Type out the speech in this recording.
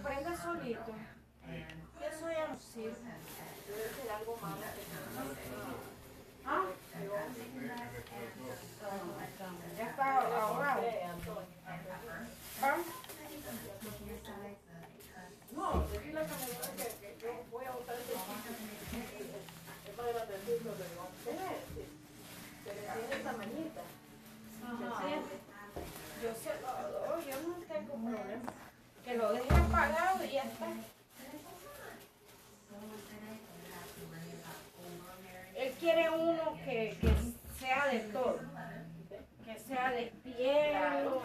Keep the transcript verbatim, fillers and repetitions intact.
prende solito. Eso ya no sirve. Debe ser algo malo. ¿Ah? Ya está ahogado. ¿Ah? No, decirle a la camionera que, que yo voy a botar ese chico. Es más grandecito, pero no sé. Pero tiene esta manita. Ajá. ¿Se siente? Yo se lo doy, yo no tengo problema. Que lo deje apagado y ya está. Él quiere uno que, que sea de todo. Que sea de piel,